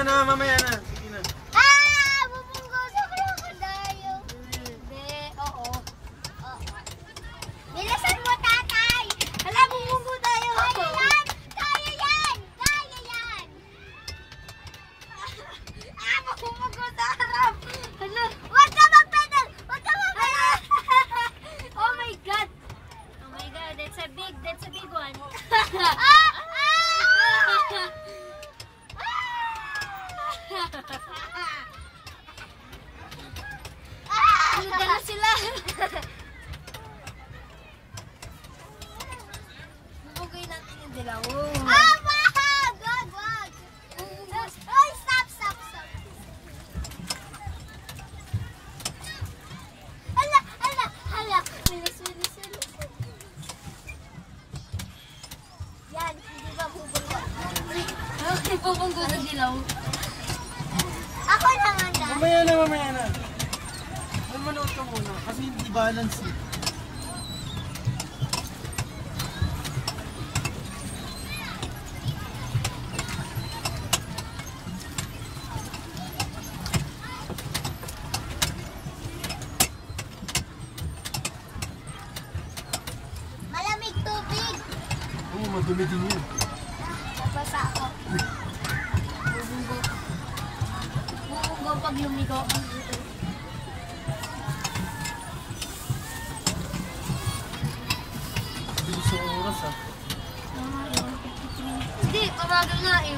mamaya na. Sige na. Bubunggo sa crocodile. Hindi, oo. Bilisan mo, tatay. Hala, bubunggo tayo. Kaya yan. Bubunggo sa harap. Hala, wag ka mag-pedal. Oh my God. That's a big one. Dala sila. Bubugay natin yung dilaw. Wag. Oy, stop. Hala. Bilis. Yan, hindi ba bubunggo? Bubunggo sa dilaw. Ako naman na. Mamaya na. Manood ka muna kasi hindi balance eh. Malamig tubig. Oo, madumi din yun. Nabasa ako. Bubunggo pag lumigo. Bilis sa oras ah. Hindi, paragal nga eh.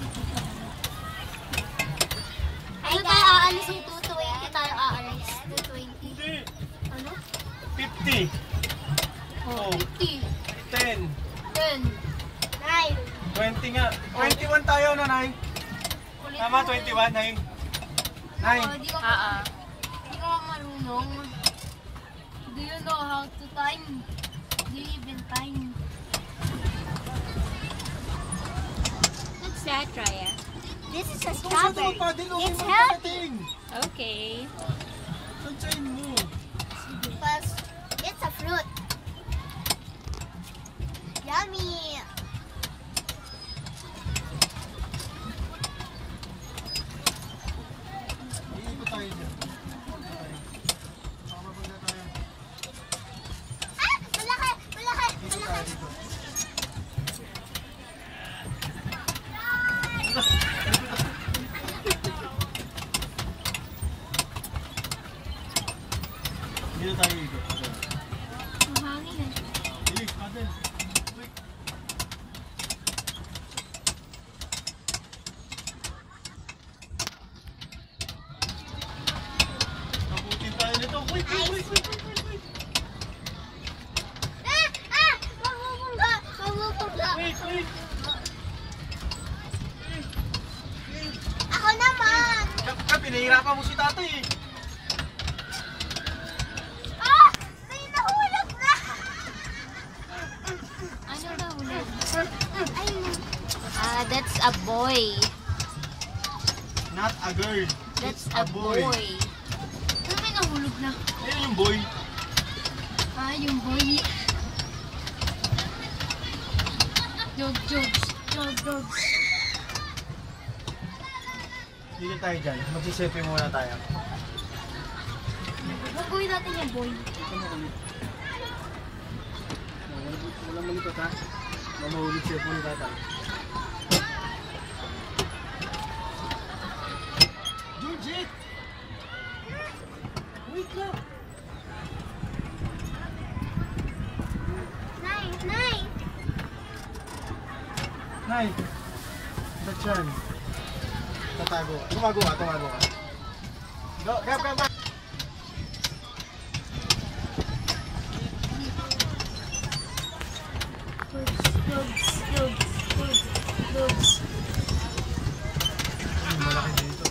Ano tayo aalis yung 220 tayo aalis? 220. Hindi. Ano? 50. Oh, 50. 10. 10. 9. 20 nga. 21 tayo na, Nay. Tama, 21, Nay. Nay. Hindi ko marunong. Do you know how to time? Do you even time? What's that, Raya? This is a strawberry. It's It's healthy. Okay. Sunshine mo. Because it's a fruit. Yummy. Iikot tayo dyan. Makapagod na tayo. Malaki. Dito tayo dito. Dito tayo ikot. Mahangin eh. Bilis, Adel. Quick. Nabutin tayo nito. Quick. Mamumungga. Quick. Ako naman. Pinahirapan mo si tatay eh. May nahulog na. Ano daw ulit? Ayun. That's a boy. Not a girl. That's It's a boy. Ano may nahulog na? Ayun yung boy. Yung boy. Dogs. Dito tayo dyan. Magsiselfie muna tayo. Gagawin natin yung boy. Ito mo ulit. Walang malikot ha. Mamahulog siya po ni tatay. Georgette! Wait lang! Nay. Nay! Ba't yan? Tatago. Tumago ka. Go, gab. Dogs. Malaki dito.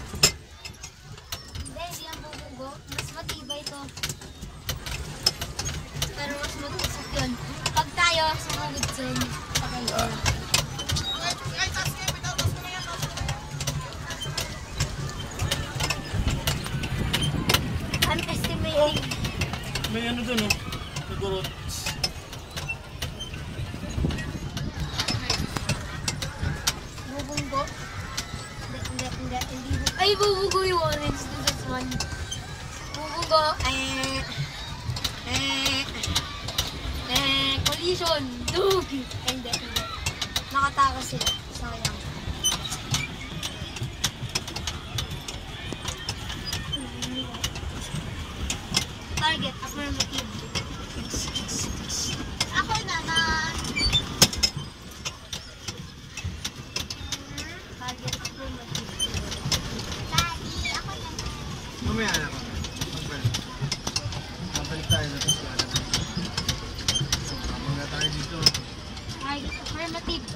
Hindi ang bubunggo. Mas matibay to. Pero mas matusok yun. Pag tayo, sumunod dyan. Ay, bubugo yung orange to this one. Bubugo. Collision. Dug. Hindi. Nakatakas sila. Sayang. Target, affirmative. Ako naman. Target, affirmative. Daddy, ako naman. Mamaya na ako. Magbalik. Magbalik tayo na ito. Mga tayo dito. Target, affirmative.